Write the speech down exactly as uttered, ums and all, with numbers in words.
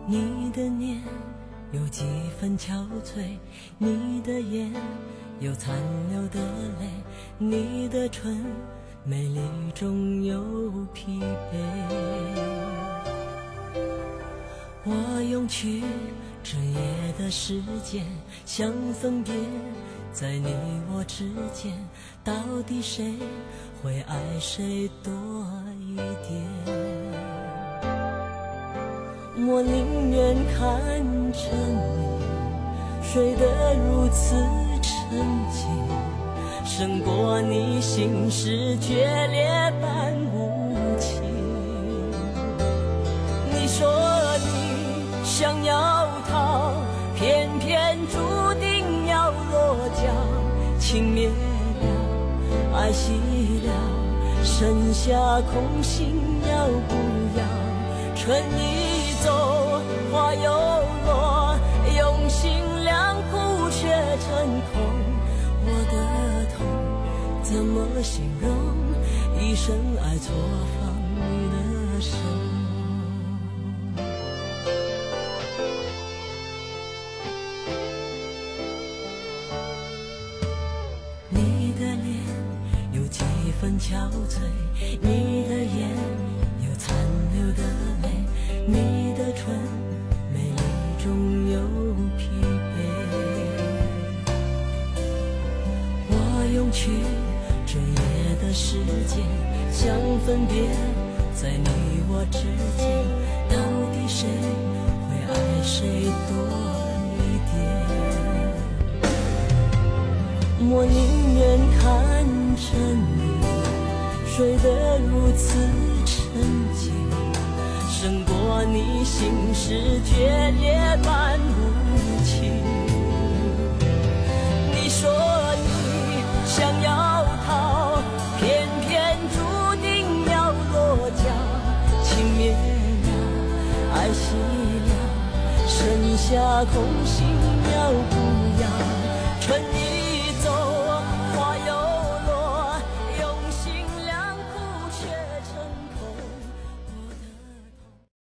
你的脸有几分憔悴，你的眼有残留的泪，你的唇美丽中有疲惫。我用去整夜的时间想分辨，在你我之间到底谁会爱谁多一点。我宁愿看着你睡得如此沉静，胜过你心事决裂般无情。你说你想要逃，偏偏注定要落脚，情灭了，爱熄了，剩下空心要不要？春已走，花又落，用心良苦却成空。我的痛怎么形容？一生爱错放你的手。你的脸有几分憔悴，你的眼有残留的泪，你的唇美丽中有疲惫。我用去整夜的时间想分辨，在你我之间到底谁会爱谁多一点。我宁愿看着你睡得如此沉静，胜过你心事决裂般无情。你说你想要逃，偏偏注定要落脚，情灭了，爱熄了，剩下空心要不要？